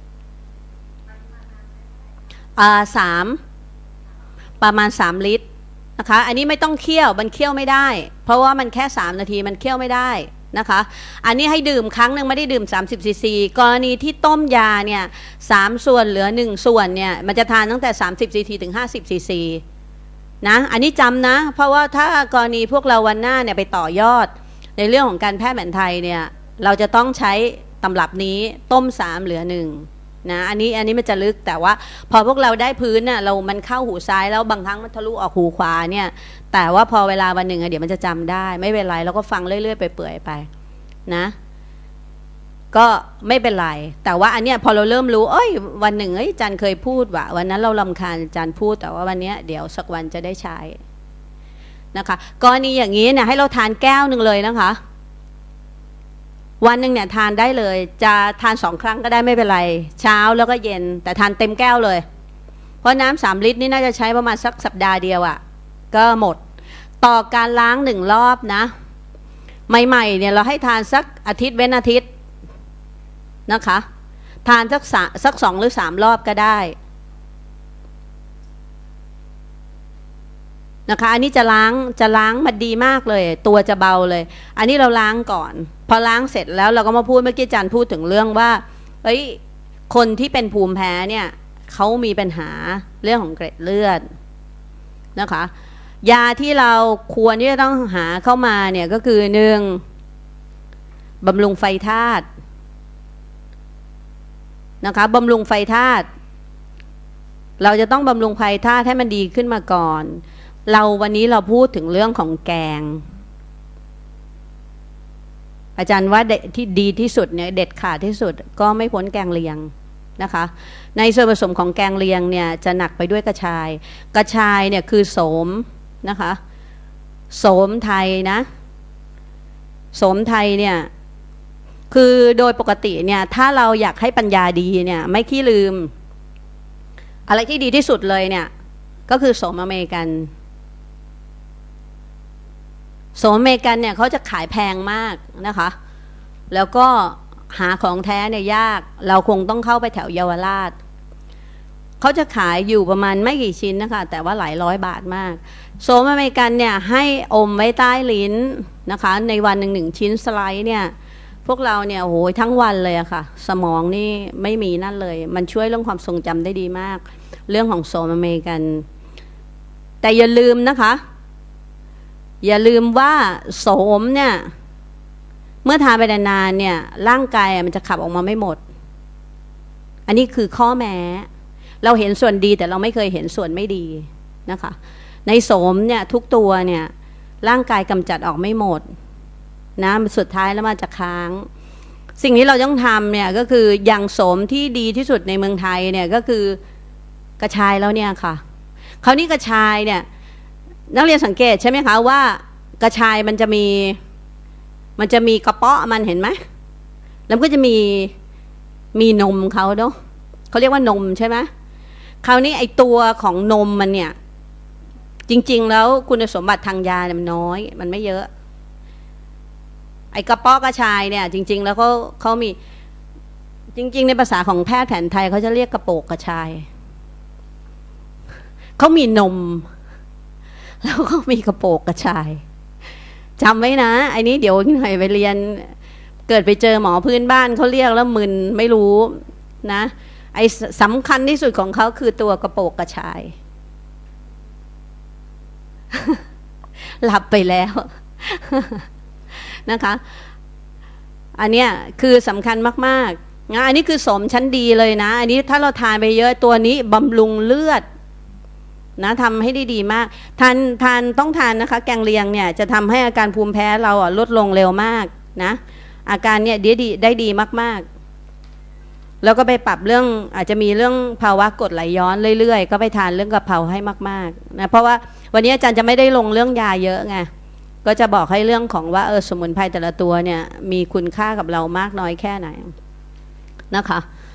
ประมาณ3 ลิตรนะคะอันนี้ไม่ต้องเคี่ยวมันเคี่ยวไม่ได้เพราะว่ามันแค่3 นาทีมันเคี่ยวไม่ได้นะคะอันนี้ให้ดื่มครั้งหนึ่งไม่ได้ดื่ม30 ซีซีกรณีที่ต้มยาเนี่ย3 ส่วนเหลือ1 ส่วนเนี่ยมันจะทานตั้งแต่30 ซีซีถึง50 ซีซีนะอันนี้จำนะเพราะว่าถ้ากรณีพวกเราวันหน้าเนี่ยไปต่อยอดในเรื่องของการแพทย์แผนไทยเนี่ยเราจะต้องใช้ตำรับนี้ต้ม3เหลือ1นะอันนี้มันจะลึกแต่ว่าพอพวกเราได้พื้นน่ะมันเข้าหูซ้ายแล้วบางครั้งมันทะลุออกหูขวาเนี่ยแต่ว่าพอเวลาวันหนึ่งเดี๋ยวมันจะจำได้ไม่เป็นไรเราก็ฟังเรื่อยๆไปเปื่อยไปนะก็ไม่เป็นไรแต่ว่าอันเนี้ยพอเราเริ่มรู้วันหนึ่งจันเคยพูดว่าวันนั้นเรารำคาญจันพูดแต่ว่าวันนี้เดี๋ยวสักวันจะได้ใช้นะคะกรณีอย่างนี้เนี่ยให้เราทานแก้วหนึ่งเลยนะคะวันหนึ่งเนี่ยทานได้เลยจะทาน2 ครั้งก็ได้ไม่เป็นไรเช้าแล้วก็เย็นแต่ทานเต็มแก้วเลยเพราะน้ำ3 ลิตรนี่น่าจะใช้ประมาณสักสัปดาห์เดียวอะก็หมดต่อการล้าง1 รอบนะใหม่ๆเนี่ยเราให้ทานสักอาทิตย์เว้นอาทิตย์นะคะทานสัก2 หรือ 3 รอบก็ได้นะคะอันนี้จะล้างมันดีมากเลยตัวจะเบาเลยอันนี้เราล้างก่อนพอล้างเสร็จแล้วเราก็มาพูดเมื่อกี้จันพูดถึงเรื่องว่าคนที่เป็นภูมิแพ้เนี่ยเขามีปัญหาเรื่องของเกล็ดเลือดนะคะยาที่เราควรที่จะต้องหาเข้ามาเนี่ยก็คือ1บำรุงไฟธาตุนะคะบำรุงไฟธาตุเราจะต้องบำรุงไฟธาตุให้มันดีขึ้นมาก่อนวันนี้เราพูดถึงเรื่องของแกงอาจารย์ว่าที่ดีที่สุดเนี่ยเด็ดขาดที่สุดก็ไม่พ้นแกงเลียงนะคะในส่วนผสมของแกงเลียงเนี่ยจะหนักไปด้วยกระชายเนี่ยคือโสมนะคะโสมไทยนะโสมไทยเนี่ยคือโดยปกติเนี่ยถ้าเราอยากให้ปัญญาดีเนี่ยไม่ขี้ลืมอะไรที่ดีที่สุดเลยเนี่ยก็คือโสมอเมริกันโสมอเมริกันเนี่ยเขาจะขายแพงมากนะคะแล้วก็หาของแท้เนี่ยยากเราคงต้องเข้าไปแถวเยาวราชเขาจะขายอยู่ประมาณไม่กี่ชิ้นนะคะแต่ว่าหลาย100 บาทมากโสมอเมริกันเนี่ยให้อมไว้ใต้ลิ้นนะคะในวันหนึ่งชิ้นสไลด์เนี่ยพวกเราเนี่ยโอ้โหทั้งวันเลยอะค่ะสมองนี่ไม่มีนั่นเลยมันช่วยเรื่องความทรงจำได้ดีมากเรื่องของโสมอเมริกันแต่อย่าลืมนะคะอย่าลืมว่าโสมเนี่ยเมื่อทานไปนานๆเนี่ยร่างกายมันจะขับออกมาไม่หมดอันนี้คือข้อแม้เราเห็นส่วนดีแต่เราไม่เคยเห็นส่วนไม่ดีนะคะในโสมเนี่ยทุกตัวเนี่ยร่างกายกำจัดออกไม่หมดนะสุดท้ายแล้วมันจะค้างสิ่งที่เราต้องทำเนี่ยก็คืออย่างโสมที่ดีที่สุดในเมืองไทยเนี่ยก็คือกระชายแล้วเนี่ยค่ะคราวนี้กระชายเนี่ยนักเรียนสังเกตใช่ไหมคะว่ากระชายมันจะมีกระเปาะมันเห็นไหมแล้วก็จะมีนมเขาเนาะเขาเรียกว่านมใช่ไหมคราวนี้ไอตัวของนมมันเนี่ยจริงๆแล้วคุณสมบัติทางยาเนี่ยมันน้อยมันไม่เยอะไอกระเปาะกระชายเนี่ยจริงๆแล้วเขามีจริงๆในภาษาของแพทย์แผนไทยเขาจะเรียกกระโปกกระชายเขามีนมแล้วก็มีกระโปกกระชายจำไว้นะไอ้นี้เดี๋ยวหน่อยไปเรียนเกิดไปเจอหมอพื้นบ้านเขาเรียกแล้วมึนไม่รู้นะไอ้สำคัญที่สุดของเขาคือตัวกระโปกกระชาย หลับไปแล้ว นะคะอันเนี้ยคือสำคัญมากๆนะอันนี้คือโสมชั้นดีเลยนะอันนี้ถ้าเราทานไปเยอะตัวนี้บำรุงเลือดนะทำให้ได้ดีมากทานต้องทานนะคะแกงเลียงเนี่ยจะทำให้อาการภูมิแพ้เราลดลงเร็วมากนะอาการเนี่ยได้ดีมากๆแล้วก็ไปปรับเรื่องอาจจะมีเรื่องภาวะกรดไหลย้อนเรื่อยๆก็ไปทานเรื่องกะเพราให้มากๆนะเพราะว่าวันนี้อาจารย์จะไม่ได้ลงเรื่องยาเยอะไงก็จะบอกให้เรื่องของว่าสมุนไพรแต่ละตัวเนี่ยมีคุณค่ากับเรามากน้อยแค่ไหนนะคะ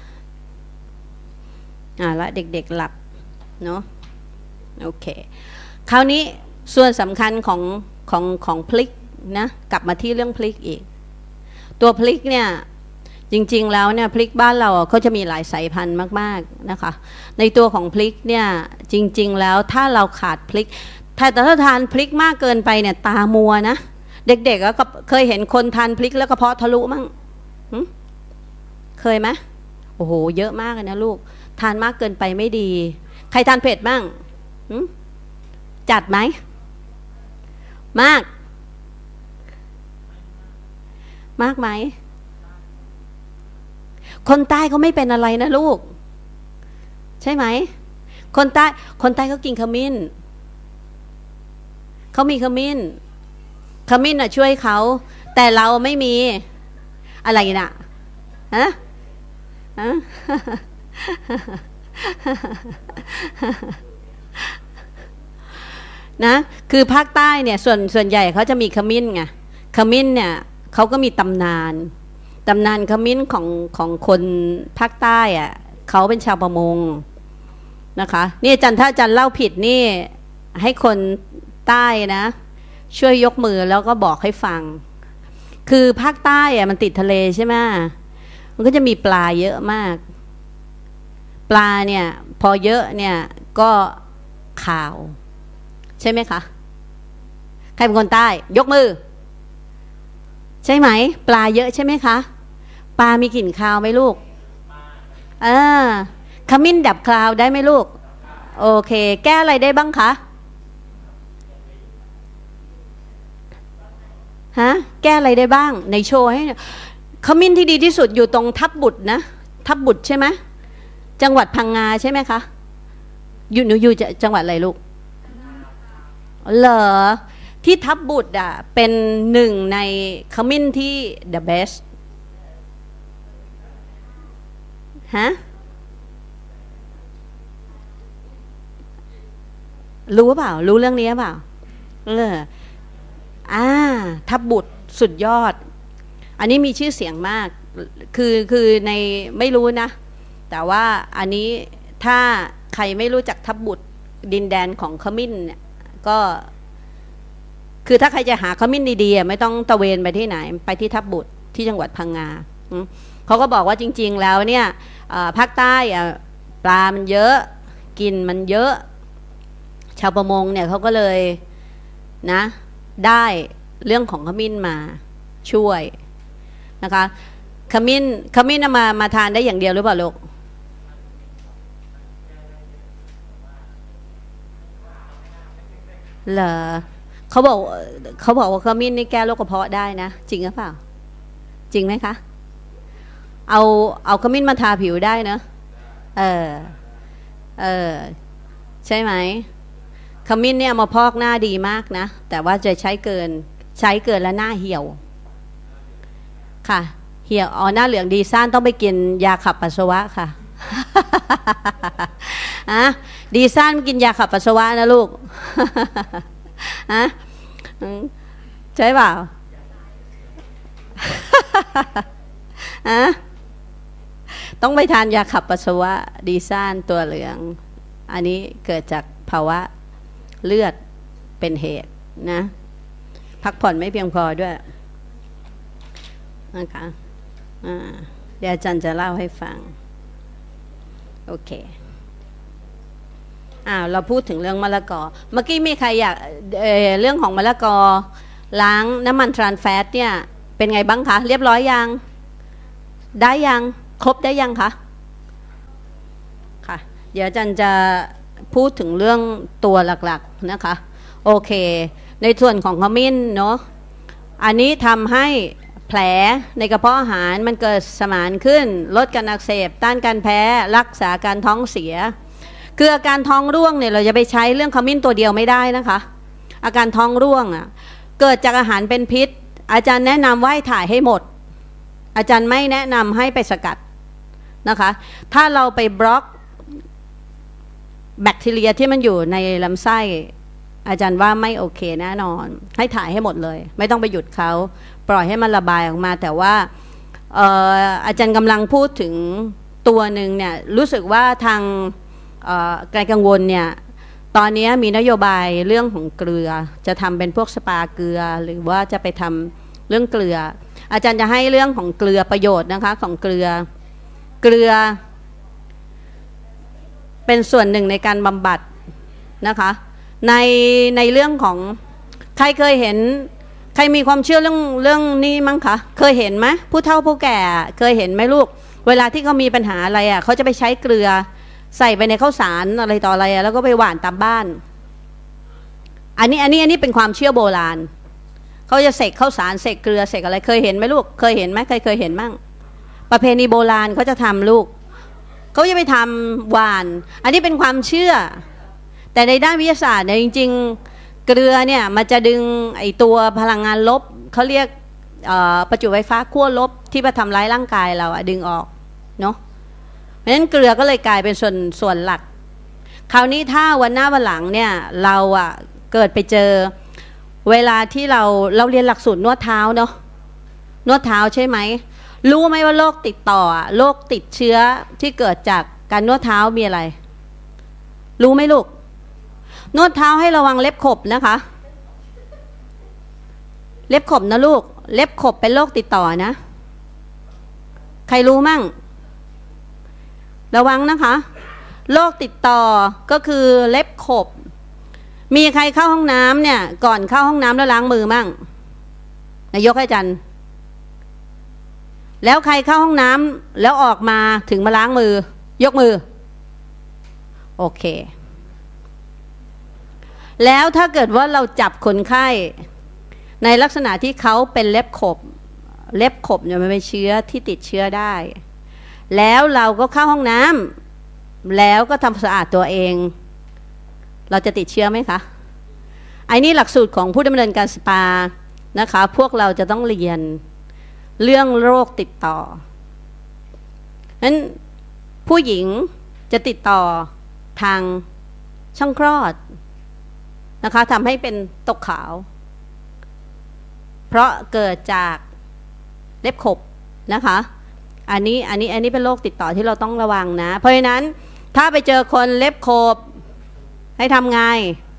แล้วเด็กๆหลับเนาะโอเคคราวนี้ส่วนสำคัญของพริกนะกลับมาที่เรื่องพริกอีกตัวพริกเนี่ยจริงๆแล้วเนี่ยพริกบ้านเราเขาจะมีหลายสายพันธุ์มากๆนะคะในตัวของพริกเนี่ยจริงๆแล้วถ้าเราขาดพริกแต่ถ้าทานพริกมากเกินไปเนี่ยตามัวนะเด็กๆก็เคยเห็นคนทานพริกแล้วกระเพาะทะลุมั้งเคยไหมโอ้โหเยอะมากเลยนะลูกทานมากเกินไปไม่ดีใครทานเผ็ดบ้างจัดไหมมากไหมคนใต้เขาไม่เป็นอะไรนะลูกใช่ไหมคนใต้เขากินขมิ้นเขามีขมิ้นช่วยเขาแต่เราไม่มีอะไรน่ะฮะนะคือภาคใต้เนี่ยส่วนใหญ่เขาจะมีขมิ้นไงขมิ้นเนี่ยเขาก็มีตำนานขมิ้นของคนภาคใต้อ่ะเขาเป็นชาวประมงนะคะนี่อาจารย์ถ้าอาจารย์เล่าผิดนี่ให้คนใต้นะช่วยยกมือแล้วก็บอกให้ฟังคือภาคใต้อ่ะมันติดทะเลใช่ไหมมันก็จะมีปลาเยอะมากปลาเนี่ยพอเยอะเนี่ยก็ข่าวใช่ไหมคะใครเป็นคนใต้ยกมือใช่ไหมปลาเยอะใช่ไหมคะปลามีกลิ่นคาวไหมลูกขมิ้นดับคาวได้ไหมลูกโอเคแก้อะไรได้บ้างคะฮะแก้อะไรได้บ้างในโชว์ให้ขมิ้นที่ดีที่สุดอยู่ตรงทับบุตรนะทับบุตรใช่ไหมจังหวัดพังงาใช่ไหมคะหนูอยู่จังหวัดอะไรลูกเหรอที่ทับบุตรอ่ะเป็นหนึ่งในขมิ้นที่ the best ฮะรู้เปล่ารู้เรื่องนี้เปล่าทับบุตรสุดยอดอันนี้มีชื่อเสียงมากคือในไม่รู้นะแต่ว่าอันนี้ถ้าใครไม่รู้จักทับบุตรดินแดนของขมิ้นเนี่ยก็คือถ้าใครจะหาขมิ้นดีๆไม่ต้องตะเวนไปที่ไหนไปที่ทับบุตรที่จังหวัดพังงาเขาก็บอกว่าจริงๆแล้วเนี่ยภาคใต้ปลามันเยอะกินมันเยอะชาวประมงเนี่ยเขาก็เลยนะได้เรื่องของขมิ้นมาช่วยนะคะขมิ้นมาทานได้อย่างเดียวหรือเปล่าลูกเหรอเขาบอกว่าขมิ้นนี่แก้โรคกระเพาะได้นะจริงหรือเปล่าจริงไหมคะเอาขมิ้นมาทาผิวได้เนอะใช่ไหมขมิ้นเนี่ยมาพอกหน้าดีมากนะแต่ว่าจะใช้เกินแล้วหน้าเหี่ยวค่ะเหี่ยวหน้าเหลืองดีซ่านต้องไปกินยาขับปัสสาวะค่ะดีซ่านกินยาขับปัสสาวะนะลูกใช่เปล่าต้องไปทานยาขับปัสสาวะดีซ่านตัวเหลืองอันนี้เกิดจากภาวะเลือดเป็นเหตุนะพักผ่อนไม่เพียงพอด้วยนะคะเดี๋ยวอาจารย์จะเล่าให้ฟังโอเคเราพูดถึงเรื่องมะละกอเมื่อกี้มีใครอยากเรื่องของมะละกอล้างน้ำมันทรานแฟตเนี่ยเป็นไงบ้างคะเรียบร้อยยังได้ยังครบได้ยังคะค่ะเดี๋ยวอาจารย์จะพูดถึงเรื่องตัวหลักๆนะคะโอเคในส่วนของขมิ้นเนาะอันนี้ทำให้แผลในกระเพาะอาหารมันเกิดสมานขึ้นลดการอักเสบต้านการแพ้รักษาการท้องเสียคืออาการท้องร่วงเนี่ยเราจะไปใช้เรื่องขมิ้นตัวเดียวไม่ได้นะคะอาการท้องร่วงเกิดจากอาหารเป็นพิษอาจารย์แนะนำว่าให้ถ่ายให้หมดอาจารย์ไม่แนะนำให้ไปสกัดนะคะถ้าเราไปบล็อกแบคทีเรียที่มันอยู่ในลำไส้อาจารย์ว่าไม่โอเคแน่นอนให้ถ่ายให้หมดเลยไม่ต้องไปหยุดเขาปล่อยให้มันระบายออกมาแต่ว่าอาจารย์กำลังพูดถึงตัวหนึ่งเนี่ยรู้สึกว่าทางการกังวลเนี่ยตอนนี้มีนโยบายเรื่องของเกลือจะทำเป็นพวกสปาเกลือหรือว่าจะไปทำเรื่องเกลืออาจารย์จะให้เรื่องของเกลือประโยชน์นะคะของเกลือเป็นส่วนหนึ่งในการบำบัดนะคะในเรื่องของใครเคยเห็นใครมีความเชื่อเรื่องนี้มั้งคะเคยเห็นไหมผู้เฒ่าผู้แก่เคยเห็นไหมลูกเวลาที่เขามีปัญหาอะไรเขาจะไปใช้เกลือใส่ไปในข้าวสารอะไรต่ออะไรแล้วก็ไปหว่านตามบ้านอันนี้เป็นความเชื่อโบราณเขาจะเสกข้าวสารเสกเกลือเสกอะไรเคยเห็นไหมลูกเคยเห็นไหมเคยเห็นมั่งประเพณีโบราณเขาจะทำลูกเขาจะไปทำหว่านอันนี้เป็นความเชื่อแต่ในด้านวิทยาศาสตร์เนี่ยจริงๆเกลือเนี่ยมันจะดึงไอตัวพลังงานลบเขาเรียกประจุไฟฟ้าขั้วลบที่ที่มาทำร้ายร่างกายเราดึงออกเนาะเพราะฉะนั้นเกลือก็เลยกลายเป็นส่วนหลักคราวนี้ถ้าวันหน้าวันหลังเนี่ยเราเกิดไปเจอเวลาที่เราเรียนหลักสูตรนวดเท้าเนาะนวดเท้าใช่ไหมรู้ไหมว่าโรคติดต่อโรคติดเชื้อที่เกิดจากการนวดเท้ามีอะไรรู้ไหมลูกนวดเท้าให้ระวังเล็บขบนะคะเล็บขบนะลูกเล็บขบเป็นโรคติดต่อนะใครรู้มั่งระวังนะคะโรคติดต่อก็คือเล็บขบมีใครเข้าห้องน้ำเนี่ยก่อนเข้าห้องน้ำแล้วล้างมือมั่งนายกให้จันแล้วใครเข้าห้องน้ำแล้วออกมาถึงมาล้างมือยกมือโอเคแล้วถ้าเกิดว่าเราจับคนไข้ในลักษณะที่เขาเป็นเล็บขบเนี่ยมันเป็นเชื้อที่ติดเชื้อได้แล้วเราก็เข้าห้องน้ำแล้วก็ทำสะอาดตัวเองเราจะติดเชื้อไหมคะไอ้นี่หลักสูตรของผู้ดำเนินการสปานะคะพวกเราจะต้องเรียนเรื่องโรคติดต่อนั้นผู้หญิงจะติดต่อทางช่องคลอดนะคะทำให้เป็นตกขาวเพราะเกิดจากเล็บขบนะคะอันนี้เป็นโรคติดต่อที่เราต้องระวังนะเพราะฉะนั้นถ้าไปเจอคนเล็บขบให้ทำไง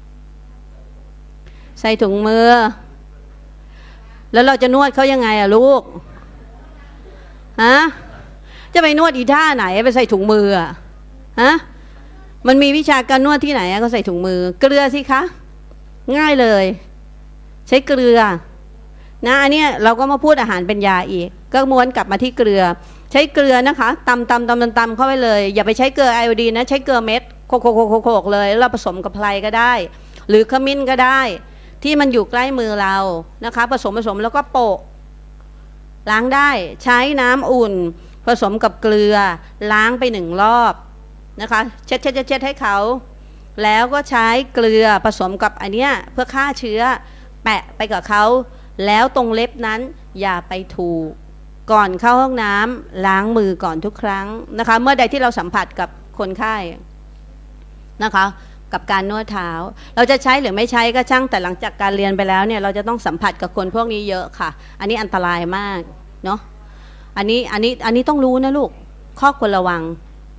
ใส่ถุงมือแล้วเราจะนวดเขายังไงลูกฮะจะไปนวดอีท่าไหนไปใส่ถุงมือฮะมันมีวิชาการนวดที่ไหนก็ใส่ถุงมือเกลือสิคะง่ายเลยใช้เกลือนะอันนี้เราก็มาพูดอาหารเป็นยาอีกก็ม้วนกลับมาที่เกลือใช้เกลือนะคะตำเข้าไปเลยอย่าไปใช้เกลือไอโอดีนนะใช้เกลือเม็ดโขกเลยแล้วผสมกับไพรก็ได้หรือขมิ้นก็ได้ที่มันอยู่ใกล้มือเรานะคะผสมแล้วก็โปะล้างได้ใช้น้ำอุ่นผสมกับเกลือล้างไป1 รอบนะคะเช็ดให้เขาแล้วก็ใช้เกลือผสมกับอันเนี้ยเพื่อฆ่าเชื้อแปะไปกับเขาแล้วตรงเล็บนั้นอย่าไปถูกก่อนเข้าห้องน้ำล้างมือก่อนทุกครั้งนะคะเมื่อใดที่เราสัมผัสกับคนไข้นะคะกับการนวดเท้าเราจะใช้หรือไม่ใช้ก็ช่างแต่หลังจากการเรียนไปแล้วเนี่ยเราจะต้องสัมผัสกับคนพวกนี้เยอะค่ะอันนี้อันตรายมากเนาะอันนี้ต้องรู้นะลูกข้อควรระวัง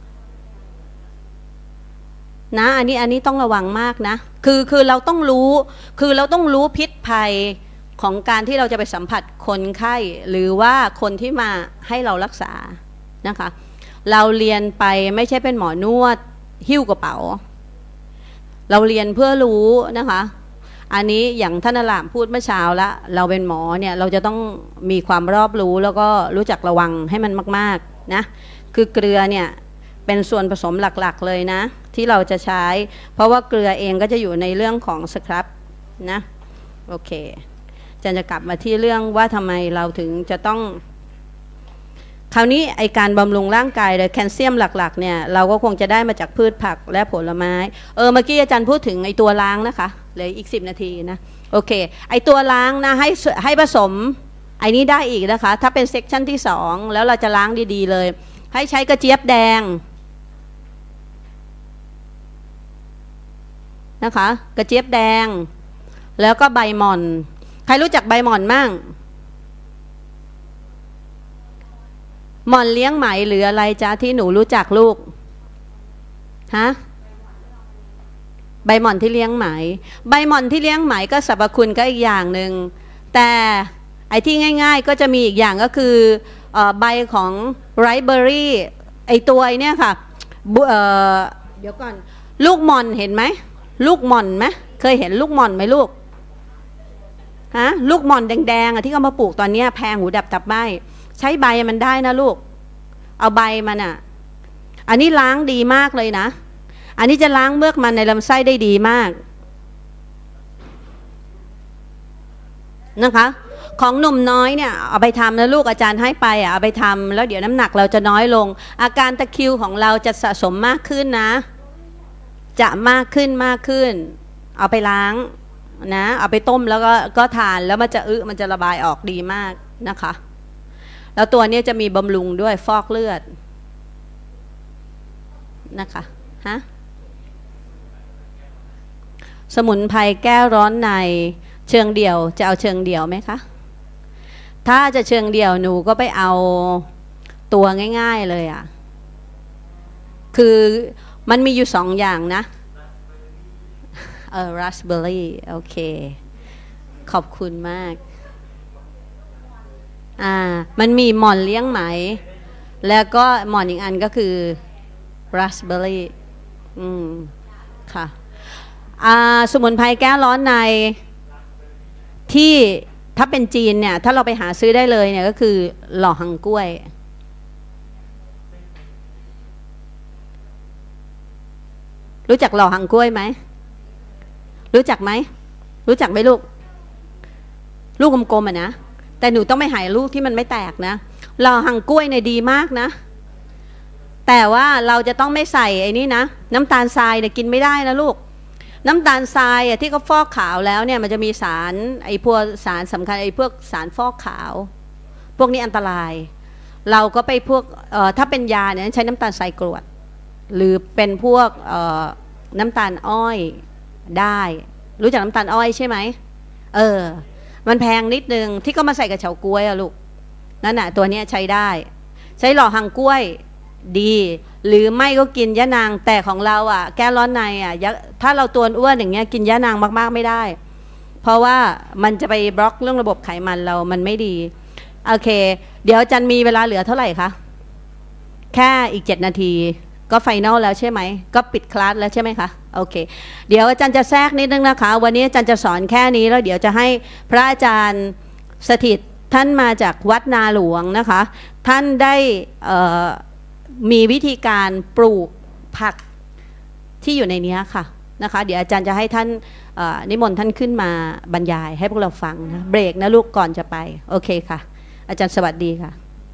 นะอันนี้ต้องระวังมากนะคือเราต้องรู้พิษภัยของการที่เราจะไปสัมผัสคนไข้หรือว่าคนที่มาให้เรารักษานะคะเราเรียนไปไม่ใช่เป็นหมอนวดหิ้วกระเป๋าเราเรียนเพื่อรู้นะคะอันนี้อย่างท่านอลามพูดเมื่อเช้าละเราเป็นหมอเนี่ยเราจะต้องมีความรอบรู้แล้วก็รู้จักระวังให้มันมากๆนะคือเกลือเนี่ยเป็นส่วนผสมหลักๆเลยนะที่เราจะใช้เพราะว่าเกลือเองก็จะอยู่ในเรื่องของสครับนะโอเคจะกลับมาที่เรื่องว่าทำไมเราถึงจะต้องคราวนี้ไอการบำรุงร่างกายโดยแคลเซียมหลักๆเนี่ยเราก็คงจะได้มาจากพืชผักและผลไม้เมื่อกี้อาจารย์พูดถึงไอตัวล้างนะคะเหลืออีก10 นาทีนะโอเคไอตัวล้างนะให้ผสมไอนี้ได้อีกนะคะถ้าเป็นเซกชันที่2แล้วเราจะล้างดีๆเลยให้ใช้กระเจี๊ยบแดงนะคะกระเจี๊ยบแดงแล้วก็ใบหม่อนใครรู้จักใบหม่อนมั่งหม่อนเลี้ยงไหมหรืออะไรจ๊ะที่หนูรู้จักลูกฮะใบหม่อนที่เลี้ยงไหมใบหม่อนที่เลี้ยงไหมก็สรรพคุณก็อีกอย่างหนึ่งแต่ไอ้ที่ง่ายๆก็จะมีอีกอย่างก็คือใบของไรซ์เบอร์รี่ไอตัวไอเนี่ยค่ะเดี๋ยวก่อนลูกหม่อนเห็นไหมลูกหม่อนไหมเคยเห็นลูกหม่อนไหมลูกฮะลูกหม่อนแดงๆที่เขามาปลูกตอนนี้แพงหูดับตับไหมใช้ใบมันได้นะลูกเอาใบมันอันนี้ล้างดีมากเลยนะอันนี้จะล้างเมือกมันในลำไส้ได้ดีมากนะคะของหนุ่มน้อยเนี่ยเอาไปทำนะลูกอาจารย์ให้ไปเอาไปทำแล้วเดี๋ยวน้ำหนักเราจะน้อยลงอาการตะคริวของเราจะสะสมมากขึ้นนะจะมากขึ้นเอาไปล้างนะเอาไปต้มแล้วก็ทานแล้วมันจะมันจะระบายออกดีมากนะคะแล้วตัวนี้จะมีบำรุงด้วยฟอกเลือดนะคะฮะสมุนไพรแก้ร้อนในเชิงเดี่ยวจะเอาเชิงเดี่ยวไหมคะถ้าจะเชิงเดี่ยวหนูก็ไปเอาตัวง่ายๆเลยอ่ะคือมันมีอยู่2 อย่างนะราสเบอร์รี่โอเคขอบคุณมากมันมีหม่อนเลี้ยงไหมแล้วก็หม่อนอีกอันก็คือราสเบอร์รี่ค่ะสมุนไพรแก้ร้อนในที่ถ้าเป็นจีนเนี่ยถ้าเราไปหาซื้อได้เลยเนี่ยก็คือหล่อหังกล้วยรู้จักหล่อหังกล้วยไหมรู้จักไหมรู้จักไหมลูกกลมๆนะแต่หนูต้องไม่หายลูกที่มันไม่แตกนะหล่อหังกล้วยเนี่ยดีมากนะแต่ว่าเราจะต้องไม่ใส่ไอ้นี่นะน้ำตาลทรายเนี่ยกินไม่ได้นะลูกน้ำตาลทรายที่เขาฟอกขาวแล้วเนี่ยมันจะมีสารไอ้พวกสารสำคัญไอ้พวกสารฟอกขาวพวกนี้อันตรายเราก็ไปพวกถ้าเป็นยาเนี่ยใช้น้ำตาลทรายกรวดหรือเป็นพวกน้ำตาลอ้อยได้รู้จักน้ำตาลอ้อยใช่ไหมมันแพงนิดนึงที่ก็มาใส่กับเฉาก๊วยอะลูกนั่นน่ะตัวนี้ใช้ได้ใช้หล่อหังกล้วยดีหรือไม่ก็กินยะนางแต่ของเราอ่ะแก้ร้อนในอ่ะถ้าเราตัวอ้วนอย่างเงี้ยกินยะนางมากๆไม่ได้เพราะว่ามันจะไปบล็อกเรื่องระบบไขมันเรามันไม่ดีโอเคเดี๋ยวจันมีเวลาเหลือเท่าไหร่คะแค่อีก7 นาทีก็ไฟนอลแล้วใช่ไหมก็ปิดคลาสแล้วใช่ไหมคะโอเคเดี๋ยวอาจารย์จะแทรกนิดนึงนะคะวันนี้อาจารย์จะสอนแค่นี้แล้วเดี๋ยวจะให้พระอาจารย์สถิตท่านมาจากวัดนาหลวงนะคะท่านได้มีวิธีการปลูกผักที่อยู่ในนี้ค่ะนะคะเดี๋ยวอาจารย์จะให้ท่านนิมนต์ท่านขึ้นมาบรรยายให้พวกเราฟังนะเบรกนะลูกก่อนจะไปโอเคค่ะอาจารย์สวัสดีค่ะ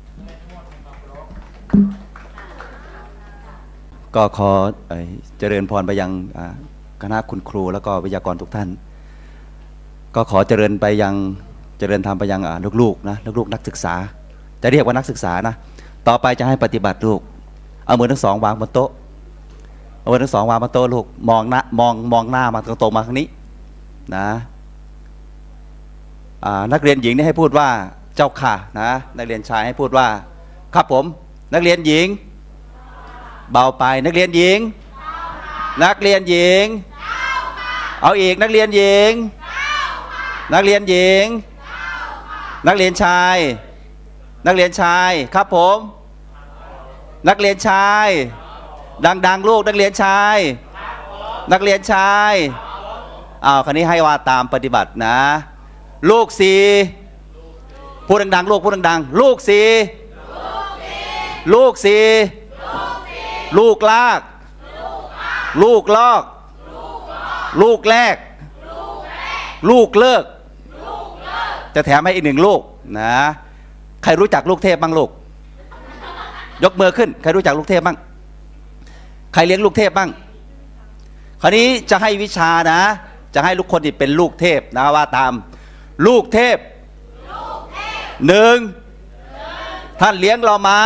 ก็ขอเจริญพรไปยังคณะคุณครูแล้วก็วิทยากรทุกท่านก็ขอเจริญธรรมไปยังลูกๆนะลูกๆนักศึกษาจะเรียกว่านักศึกษานะต่อไปจะให้ปฏิบัติลูกเอามือทั้งสองวางบนโต๊ะเอามือทั้งสองวางบนโต๊ะลูกมองหน้ามาตรงๆมาทางนี้นะนักเรียนหญิงนี่ให้พูดว่าเจ้าค่ะนะนักเรียนชายให้พูดว่าครับผมนักเรียนหญิงเบาไปนักเรียนหญิงนักเรียนหญิงเอาอีกนักเรียนหญิงนักเรียนหญิงนักเรียนชายนักเรียนชายครับผมนักเรียนชายดังๆลูกนักเรียนชายนักเรียนชายคราวนี้ให้ว่าตามปฏิบัตินะลูกสี่พูดดังๆลูกพูดดังๆลูกสี่ลูกสี่ลูกลากลูกลอกลูกแรกลูกเลิกจะแถมให้อีก1 ลูกนะใครรู้จักลูกเทพบ้างลูกยกมือขึ้นใครรู้จักลูกเทพบ้างใครเลี้ยงลูกเทพบ้างคราวนี้จะให้วิชานะจะให้ทุกคนที่เป็นลูกเทพนะว่าตามลูกเทพ1ท่านเลี้ยงเรามา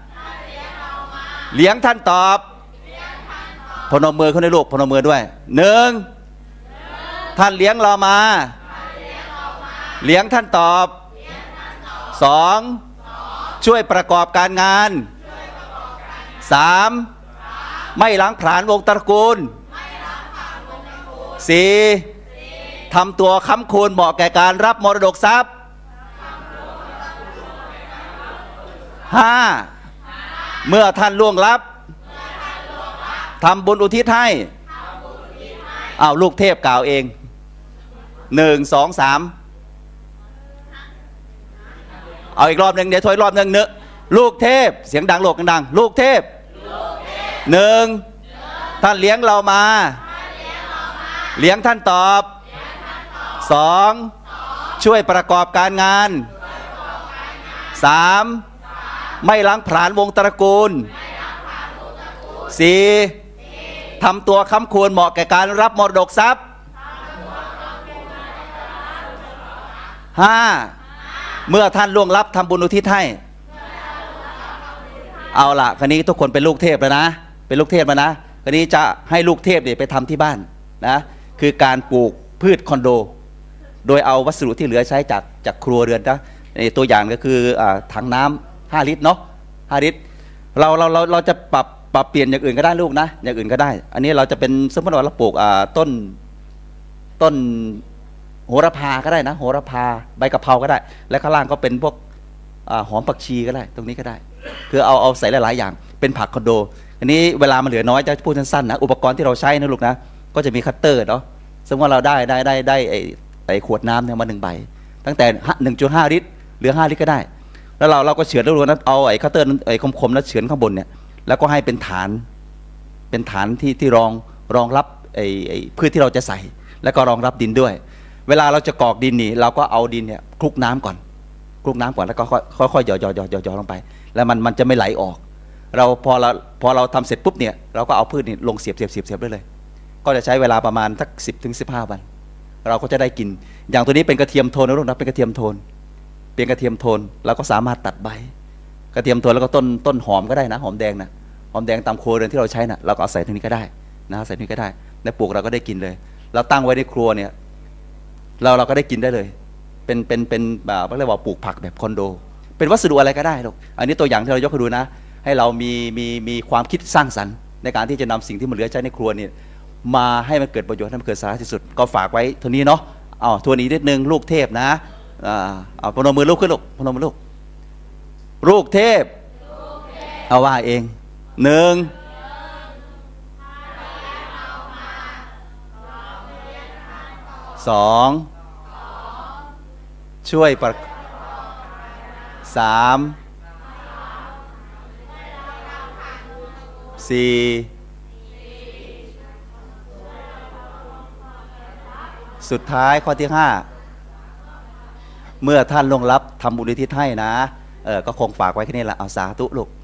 เลี้ยงท่านตอบพนมมือขึ้นให้ลูกพนมมือด้วย1ท่านเลี้ยงเรามาเลี้ยงท่านตอบ2ช่วยประกอบการงาน3ไม่ล้างผลาญวงตระกูล4ทำตัวค้ำคูณเหมาะแก่การรับมรดกทรัพย์5เมื่อท่านล่วงลับทำบุญอุทิศให้ลูกเทพกล่าวเอง1 2 3เอาอีกรอบหนึ่งเดี๋ยวถอยรอบหนึ่งลูกเทพเสียงดังโลกดังลูกเทพ1ท่านเลี้ยงเรามาเลี้ยงท่านตอบ2ช่วยประกอบการงาน3ไม่ล้างผลาญวงตระกูล4ทำตัวค้ำคูณเหมาะแก่การรับมรดกทรัพย์5เมื่อท่านล่วงลับทำบุญอุทิศให้เอาละคราวนี้ทุกคนเป็นลูกเทพแล้วนะเป็นลูกเทพแล้วนะคราวนี้จะให้ลูกเทพเนี่ยไปทำที่บ้านนะคือการปลูกพืชคอนโดโดยเอาวัสดุที่เหลือใช้จากครัวเรือนนะตัวอย่างก็คือถังน้ำ5 ลิตรเนาะ5 ลิตรเราจะปรับเปลี่ยนอย่างอื่นก็ได้ลูกนะอย่างอื่นก็ได้อันนี้เราจะเป็นสมมติว่าเราปลูกต้นโหระพาก็ได้นะโหระพาใบกะเพราก็ได้และข้างล่างก็เป็นพวกหอมผักชีก็ได้ตรงนี้ก็ได้คือเอาใส่หลายๆอย่างเป็นผักคอนโดอันนี้เวลามันเหลือน้อยจะพูดสั้นๆนะอุปกรณ์ที่เราใช้นะลูกนะก็จะมีคัตเตอร์เนาะสมมติว่าเราได้ไอ้ขวดน้ำเนี่ยมา1 ใบตั้งแต่ 1.5 ลิตรหรือ5 ลิตรก็ได้แล้วเราก็เฉือนแล้วรู้นะเอาไอ้คัตเตอร์ไอ้คมๆแล้วเฉือนข้างบนเนี่ยแล้วก็ให้เป็นฐานที่รองรับไอ้พืชที่เราจะใส่แล้วก็รองรับดินด้วยเวลาเราจะกรอกดินนี่เราก็เอาดินเนี่ยคลุกน้ำก่อนแล้วก็ค่อยๆหยอดลงไปแล้วมันจะไม่ไหลออกพอเราทำเสร็จปุ๊บเนี่ยเราก็เอาพืชนี่ลงเสียบได้เลยก็จะใช้เวลาประมาณสัก10 ถึง 15 วันเราก็จะได้กินอย่างตัวนี้เป็นกระเทียมโทนนะลูกนะเป็นกระเทียมโทนเราก็สามารถตัดใบกระเทียมโทนแล้วก็ต้นหอมก็ได้นะหอมแดงตามครัวเรือนที่เราใช้นะเราก็เอาใส่ตรงนี้ก็ได้นะใส่ตรงนี้ก็ได้ในปลูกเราก็ได้กินเลยเราตั้งไว้ในครัวเนี่ยเราก็ได้กินได้เลยเป็นแบบเรียกว่าปลูกผักแบบคอนโดเป็นวัสดุอะไรก็ได้ลูกอันนี้ตัวอย่างที่เรายกให้ดูนะให้เรามีความคิดสร้างสรรค์ในการที่จะนำสิ่งที่มันเหลือใช้ในครัวเนี่ยมาให้มันเกิดประโยชน์ให้มันเกิดสาระที่สุดก็ฝากไว้เท่านี้เนาะทวนอีกนิดนึงลูกเทพนะเอาพนมมือลูกขึ้นลูกพนมมือลูกเทพเอาว่าเอง1ช่วย34สุดท้ายข้อที่5เมื่อท่านลงรับทำบุญอุทิศให้นะก็คงฝากไว้แค่นี้แหละเอาสาธุลูก